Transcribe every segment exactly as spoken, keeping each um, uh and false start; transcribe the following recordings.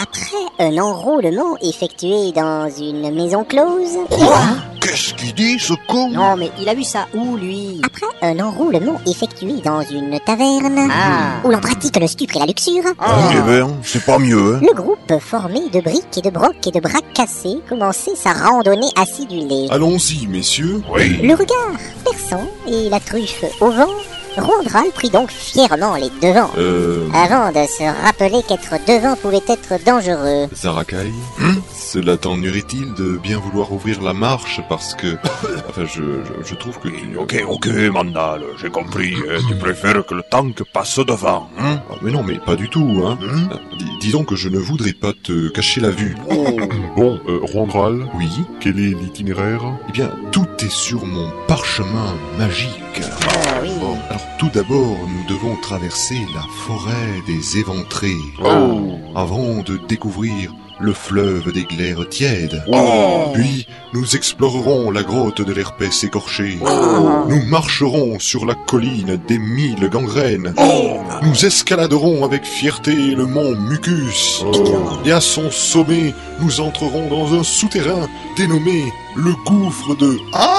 Après un enrôlement effectué dans une maison close... Quoi? Qu'est-ce qu'il dit, ce con? Non, mais il a vu ça où, lui? Après un enrôlement effectué dans une taverne... Ah. Où l'on pratique le stupre et la luxure... Ah. Eh ben, c'est pas mieux, hein. Le groupe, formé de briques et de brocs et de bras cassés, commençait sa randonnée acidulée. Allons-y, messieurs. Oui. Le regard perçant et la truffe au vent, Rondral prit donc fièrement les devants, Euh... avant de se rappeler qu'être devant pouvait être dangereux. Zarakai, Hmm cela t'ennuierait-il de bien vouloir ouvrir la marche parce que... Enfin, je, je, je trouve que tu... Ok, ok, Mandal, j'ai compris. hein. Tu préfères que le tank passe devant, hein? Ah, mais non, mais pas du tout, hein. Hmm Euh, dis- disons que je ne voudrais pas te cacher la vue. Bon, euh, Rondral, Oui. quel est l'itinéraire? Eh bien, tout est sur mon parchemin magique. Ah oui. Bon, alors tout d'abord, nous devons traverser la forêt des éventrés. Oh. Avant de découvrir le fleuve des glaires tièdes. Oh. Puis, nous explorerons la grotte de l'herpès écorché. Oh. Nous marcherons sur la colline des mille gangrènes. Nous escaladerons avec fierté le mont Mucus. Et à son sommet, nous entrerons dans un souterrain dénommé le gouffre de...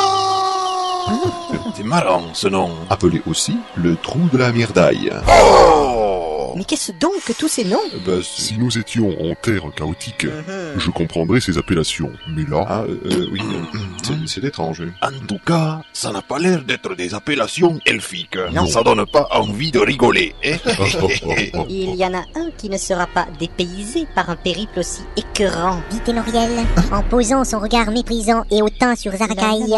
Ah C'est marrant, ce nom. Appelé aussi le trou de la myrdaille. Oh. Mais qu'est-ce donc que tous ces noms? Euh, bah, c'est- Si nous étions en terre chaotique, Mhm. je comprendrais ces appellations. Mais là, Ah, euh, euh, oui, euh, c'est- c'est étrange. En tout cas, ça n'a pas l'air d'être des appellations elfiques. Non. Ça donne pas envie de rigoler, hein? Il y en a un qui ne sera pas dépaysé par un périple aussi écœurant. Dit Ténoriel, en posant son regard méprisant et hautain sur Zarakai.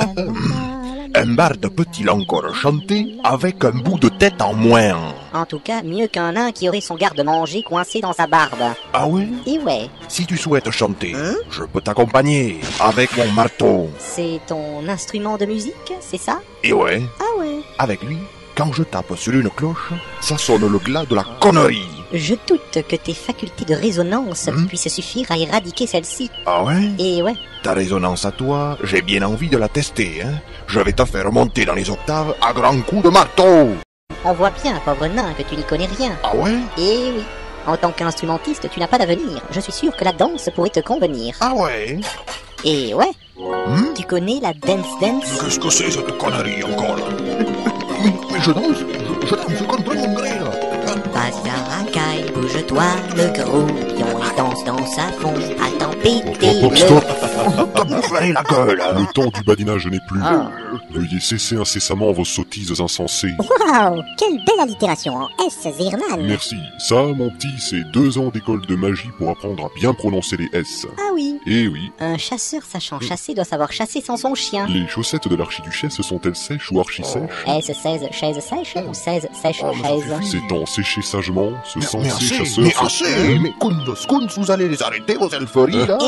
Un barde peut-il encore chanter avec un bout de tête en moins? En tout cas, mieux qu'un nain qui aurait son garde-manger coincé dans sa barbe. Ah ouais? Et ouais, Si tu souhaites chanter, Hein? je peux t'accompagner avec mon marteau. c'est ton instrument de musique, c'est ça? Et ouais, Ah ouais. avec lui, quand je tape sur une cloche, ça sonne le glas de la connerie. Je doute que tes facultés de résonance Hmm? puissent suffire à éradiquer celle-ci. Ah ouais? Et ouais, Ta résonance à toi, j'ai bien envie de la tester, hein. Je vais te faire monter dans les octaves à grands coups de marteau. on voit bien, pauvre nain, que tu n'y connais rien. Ah ouais? Et oui, en tant qu'instrumentiste, tu n'as pas d'avenir. Je suis sûr que la danse pourrait te convenir. Ah ouais? Et ouais, Hmm? tu connais la dance dance? Qu'est-ce que c'est cette connerie encore là? mais, mais je danse, je, je danse contre mon gré là. Vas-y Zarakai, bouge-toi, le groupion, il danse dans sa fond, attends péter Hop, hop, le... stop. Comme fermer la gueule. Le temps du badinage n'est plus. Ah. Veuillez cesser incessamment vos sottises insensées. Waouh, quelle belle allitération en S, Zirman. Merci. Ça, mon petit, c'est deux ans d'école de magie pour apprendre à bien prononcer les S. Ah oui, Eh oui, un chasseur sachant chasser doit savoir chasser sans son chien. les chaussettes de l'archiduchesse sont-elles sèches ou archi-sèches? S seize chaises sèches ou seize sèches Oh, mais chaises? S'étant séché sagement, ce Mais, sensé assez, chasseur... mais se- assez, mais Kundos, Kundos, vous allez les arrêter vos elferes là?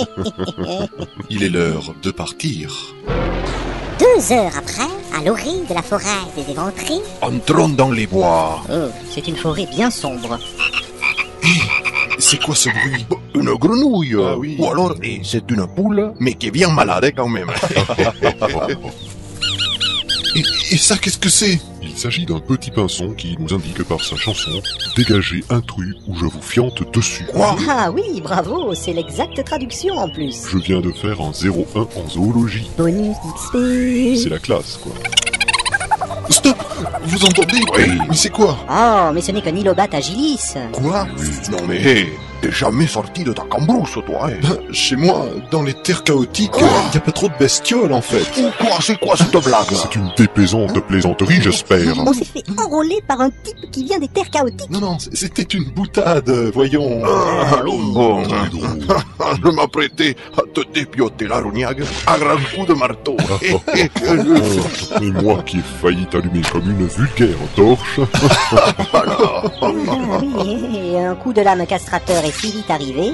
Il est l'heure de partir. Deux heures après, à l'orée de la forêt des éventrés, Entrons dans les bois. Oh, c'est une forêt bien sombre. C'est quoi ce bruit? Une grenouille. Ah oui. Ou alors, eh, c'est une poule, mais qui est bien malade hein, quand même. Et, et ça, qu'est-ce que c'est? Il s'agit d'un petit pinson qui nous indique par sa chanson « Dégagez intrus ou je vous fiente dessus ». Quoi? Ah oui, bravo, c'est l'exacte traduction en plus. Je viens de faire un zéro un en zoologie. Bonus X P. C'est la classe, quoi. Stop! Vous entendez? Oui. Mais c'est quoi? Oh, mais ce n'est qu'un Ilobat agilis. Quoi? Non mais, hé, t'es jamais sorti de ta cambrousse toi, hein? Ben, chez moi, dans les terres chaotiques, il y a pas trop de bestioles en fait. Ou quoi? C'est quoi cette blague? C'est une déplaisante plaisanterie, j'espère. On s'est fait enrôler par un type qui vient des terres chaotiques. Non, non, c'était une boutade, voyons. Ah, bon. Je m'apprêtais à te dépioter la rognague à grands coups de marteau. Oh, et moi qui ai failli t'allumer comme une vulgaire torche. Ah oui, et un coup de lame castrateur est si vite arrivé.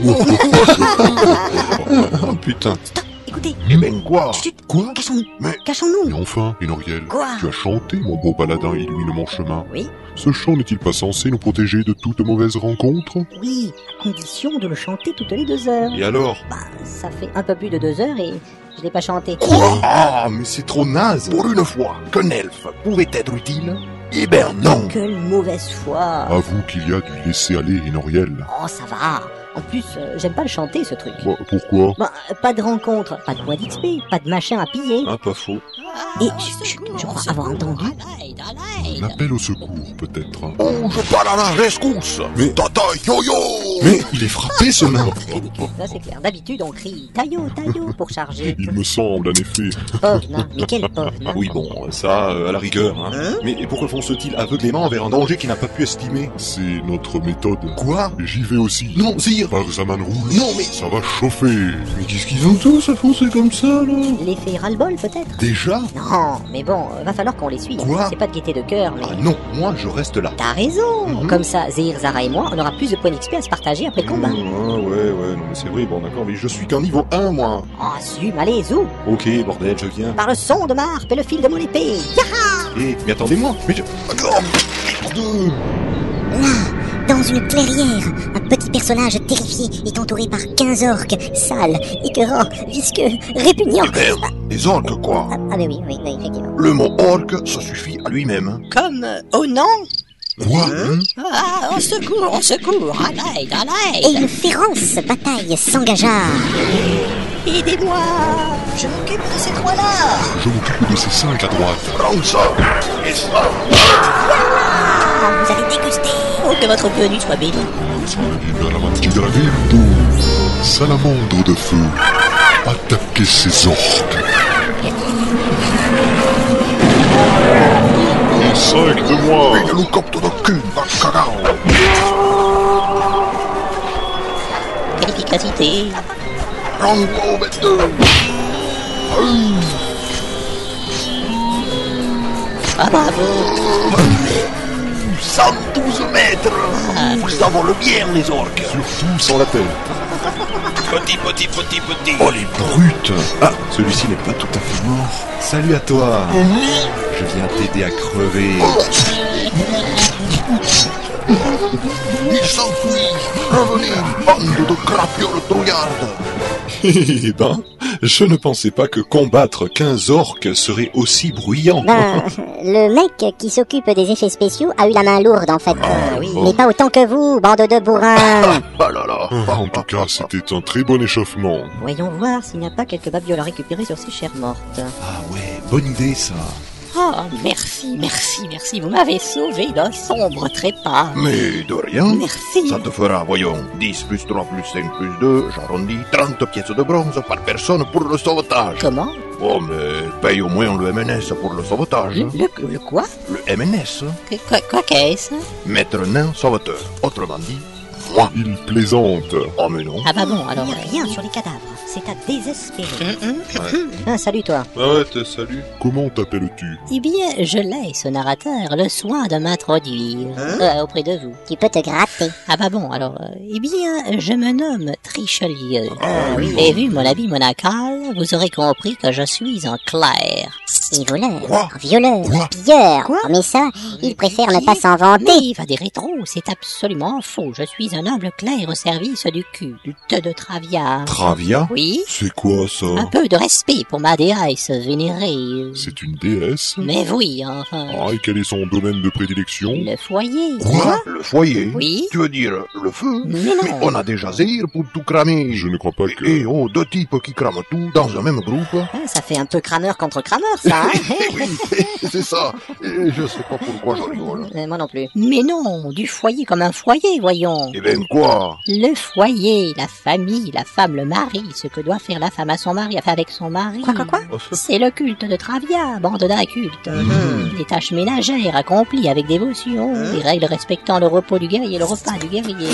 Oh putain. Écoutez, Eh ben quoi? chut, Quoi? cachons-nous, Mais- cachons-nous. Et enfin, Enoriel, Quoi? tu as chanté, mon beau paladin illumine mon chemin. Oui. Ce chant n'est-il pas censé nous protéger de toute mauvaise rencontre? Oui, à condition de le chanter toutes les deux heures. Et alors? Bah, ça fait un peu plus de deux heures et je l'ai pas chanté. Ah, mais c'est trop naze. Pour une fois qu'un elfe pouvait être utile, eh ben non. Quelle mauvaise foi. Avoue qu'il y a du laisser-aller, Enoriel. Oh, ça va. En plus, euh, j'aime pas le chanter, ce truc. Bah, pourquoi? Bah, euh, pas de rencontre, pas de points d'X P, pas de machin à piller. Ah, pas faux. Et chut, chut, je crois avoir entendu. Un appel au secours, peut-être. Oh, je parle à la rescousse. Mais- Tata yo-yo. Mais il est frappé, ce nain. Ridicule, ça c'est clair. D'habitude, on crie taillot, taillot pour charger. Il me semble, en effet. Pauvre nain, mais quel pauvre nain. Oui, bon, ça, euh, à la rigueur. Hein. Mais pourquoi fonce-t-il aveuglément vers un danger qu'il n'a pas pu estimer? C'est notre méthode. Quoi? J'y vais aussi. Non, sire. Par Zaman Rouge. Non, mais... Ça va chauffer. Mais qu'est-ce qu'ils ont tous à foncer comme ça, là? L'effet ras-le-bol, peut-être? Déjà? Non, mais bon, euh, va falloir qu'on les suive. Quoi? C'est pas de gaieté de cœur, mais... Ah non, moi je reste là. T'as raison. Mhm. Comme ça, Zéhir, Zara et moi, on aura plus de points d'X P à se partager après le combat. Mmh, ah, ouais, ouais, non, mais c'est vrai, bon, d'accord, mais je suis qu'un niveau un, moi. Oh, zoom, allez, zou. Ok, bordel, je viens. Par le son de ma harpe et le fil de mon épée. Eh, mais attendez-moi, mais je... Dans une clairière, un petit personnage terrifié est entouré par quinze orques, sales, écœurants, visqueux, répugnants. Eh ben, les orques quoi. Ah, ah ben oui, oui, oui, effectivement. Le mot orque, ça suffit à lui-même. Comme euh, au nom. Quoi? Ah, au secours, au secours. À l'aide, à Et l'aide. une féroce bataille s'engagea. Aidez-moi. Je m'occupe de ces trois-là. Je m'occupe de ces cinq à droite. Prends ça. Et ça. Ah, vous allez déguster. Oh, que votre venue soit bénie. Salamandre de feu. Attaquez ces orques. Et cinq de moi. Hélicoptère de cul dans le cagao. Quelle efficacité. Rango vingt-deux. Ah, bravo. cent douze mètres. Vous savons le bien, les orques. Surtout sans la tête. Petit, petit, petit, petit. Oh, les brutes. Ah, celui-ci n'est pas tout à fait mort. Salut à toi. Je viens t'aider à crever. S'enfuit. Revenez, bande de crapioles trouillardes. Eh ben, je ne pensais pas que combattre quinze orques serait aussi bruyant. Ben, le mec qui s'occupe des effets spéciaux a eu la main lourde en fait. Ah oui. Mais pas autant que vous, bande de bourrins. Ah là là. En tout cas, c'était un très bon échauffement. Voyons voir s'il n'y a pas quelques babioles à récupérer sur ces chairs mortes. Ah ouais, bonne idée ça. Oh, merci, merci, merci. Vous m'avez sauvé d'un sombre trépas. Mais de rien. Merci. Ça te fera, voyons, dix plus trois plus cinq plus deux, j'arrondis, trente pièces de bronze par personne pour le sauvetage. Comment? Oh, mais paye au moins le M N S pour le sauvetage. Le, le, le quoi? Le M N S, Que- Quoi, quoi qu'est-ce? maître nain sauveteur. Autrement dit, moi. Il plaisante. Oh, mais non. Ah bah bon, alors... Il n'y a rien sur les cadavres. C'est à désespérer. euh, Ah, salut toi. Ah ouais, te salut. Comment t'appelles-tu? Eh bien, je laisse au narrateur le soin de m'introduire euh, auprès de vous. Tu peux te gratter. Ah bah bon, alors... euh, eh bien, je me nomme Trichelieu. Ah, oui. Et vu mon habit monacal, vous aurez compris que je suis un clerc. Et voleur, Quoi? violeur, Quoi? pilleur. Mais ça, il préfère ne pas s'en vanter. Mais va des rétros, c'est absolument faux. Je suis un humble clerc au service du culte de Travia. Travia? Oui, C'est quoi ça? un peu de respect pour ma déesse vénérée. C'est une déesse? Mais oui, enfin... Ah, et quel est son domaine de prédilection? Le foyer. Quoi? Le foyer? Oui. Tu veux dire le feu? Mais non. Mais on a déjà Zéhir pour tout cramer. Je ne crois pas que... Et oh, deux types qui crament tout dans un même groupe. Ah, ça fait un peu crameur contre crameur, ça, hein. Oui, c'est ça. Et je sais pas pourquoi je rigole. Euh, Moi non plus. Mais non, du foyer comme un foyer, voyons. Eh ben quoi? Le foyer, la famille, la femme, le mari, ce que doit faire la femme à son mari, enfin avec son mari. Quoi, quoi, quoi? C'est le culte de Travia, bande d'incultes. Des tâches ménagères accomplies avec dévotion, des règles respectant le repos du guerrier et le repas du guerrier.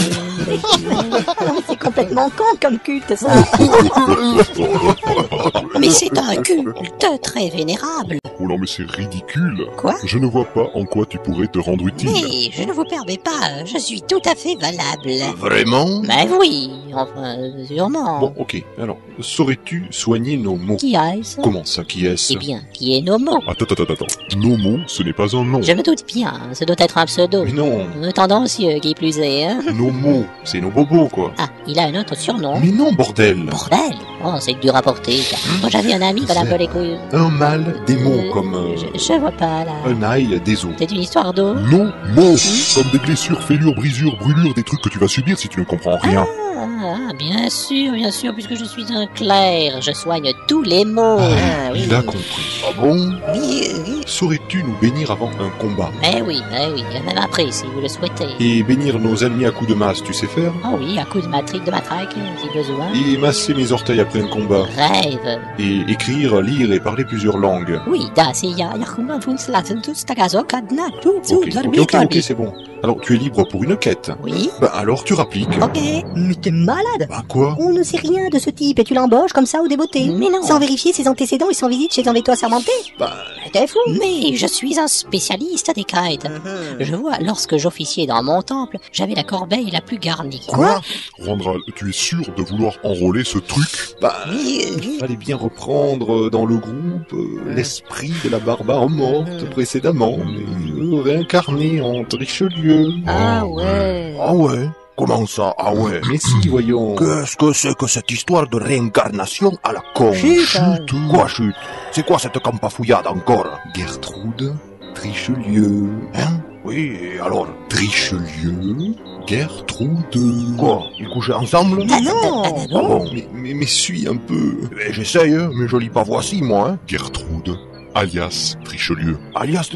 C'est complètement con comme culte, ça. Mais c'est un culte très vénérable. Oh non, mais c'est ridicule. Quoi? Je ne vois pas en quoi tu pourrais te rendre utile. Mais je ne vous permets pas, je suis tout à fait valable. Vraiment? Ben oui, enfin, sûrement. Bon, ok. Alors, saurais-tu soigner nos mots? Qui est-ce? Comment ça, qui est-ce? Eh bien, qui est Nomo? Attends, attends, attends, attends. Nomo, ce n'est pas un nom. Je me doute bien, ce doit être un pseudo. Mais non, Euh, Tendancieux, qui plus est, hein? nos mots, c'est nos bobos, quoi. Ah, il a un autre surnom. Mais non, bordel. Bordel! Oh, c'est dur à porter. Moi, j'avais un ami qu'on appelait les couilles. Un mâle démon Euh, comme euh, Je, je vois pas, là. un ail des eaux. C'est une histoire d'eau. Non, non, comme des blessures, fêlures, brisures, brûlures, des trucs que tu vas subir si tu ne comprends rien. Ah, bien sûr, bien sûr, puisque je suis un clerc, je soigne tous les maux. Ah oui. Il a compris. Ah bon? Oui, oui. Saurais-tu nous bénir avant un combat? Mais oui, mais oui, et même après, si vous le souhaitez. Et bénir nos ennemis à coups de masse, tu sais faire? Oh oui, à coup de matrique, de matraque, si besoin. Et masser mes orteils après un combat? Rêve. Et écrire, lire et parler plusieurs langues? Oui, das ist ja, ja, von Slaten, tout stagazo, kadna, tout, tout, Ok, ok, ok, ok, c'est bon. Alors, tu es libre pour une quête. Oui. Bah alors, tu rappliques. Ok, mais t'es malade. Bah quoi? On ne sait rien de ce type et tu l'embauches comme ça au débeauté. Mais non. Sans vérifier ses antécédents et sans visite chez un véto assermenté. Bah, T'es fou. Mais je suis un spécialiste des kites. Je vois, lorsque j'officiais dans mon temple, j'avais la corbeille la plus garnie. Quoi? Randral, tu es sûr de vouloir enrôler ce truc? bah, Oui, il oui. fallait bien reprendre dans le groupe euh, l'esprit de la barbare morte précédemment, mais euh, réincarné en Richelieu. Ah ouais. Ah ouais? Comment ça? Ah ouais? Mais si, voyons. Qu'est-ce que c'est que cette histoire de réincarnation à la con? Chut. Quoi chute? C'est quoi cette campafouillade encore? Gertrude, Richelieu. Hein? Oui, et alors? Richelieu, Gertrude. Quoi? Ils couchaient ensemble? Ah non. Ah bon? Mais, mais, mais suis un peu. Eh, j'essaye, hein, mais je lis pas voici, moi, hein. Gertrude, alias Richelieu. Alias...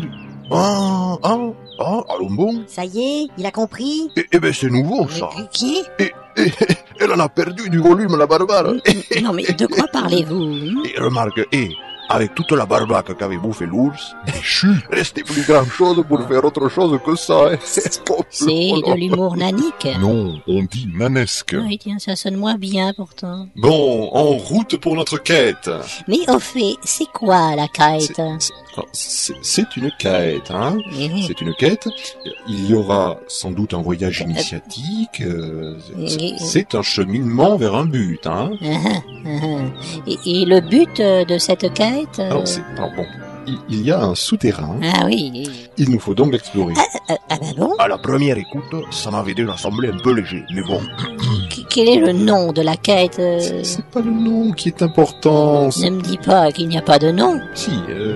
Ah, ah, ah, allons bon. Ça y est, il a compris. Eh, eh ben, c'est nouveau, ça. Mais qui? Et, et, elle en a perdu du volume, la barbare. Non mais de quoi parlez-vous? Et remarque, et, avec toute la barbaque qu'avait bouffé l'ours, Mais chut, restait plus grand chose pour faire autre chose que ça, hein. C'est de l'humour nanique. non, on dit nanesque. Oui, tiens, ça sonne moins bien pourtant. Bon, en route pour notre quête. Mais au fait, c'est quoi la kite? C'est- alors, C'est c'est une quête, hein. Mhm. C'est une quête. Il y aura sans doute un voyage initiatique. euh, c'est- C'est un cheminement vers un but, hein. Ah, ah, ah. Et, et le but euh, de cette quête euh, Alors, c'est, alors bon, il, il y a un souterrain. Ah oui. Il nous faut donc l'explorer. Ah, ah bah bon. À la première écoute, ça m'avait déjà semblé un peu léger, mais bon. Qu- Quel est le nom de la quête euh, C'est c'est pas le nom qui est important. c'est- Ne me dis pas qu'il n'y a pas de nom. Si, euh,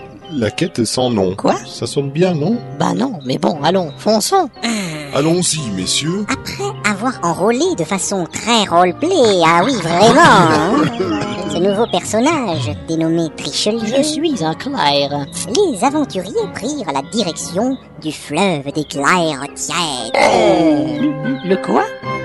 la quête sans nom. Quoi? Ça sonne bien, non? Bah non, mais bon, allons, fonçons. Allons-y, messieurs. Avoir enrôlé de façon très roleplay, ah oui, vraiment, hein. Ce nouveau personnage, dénommé Richelieu, Je suis un clerc. les aventuriers prirent la direction du fleuve des glaires tièdes. Euh, le quoi?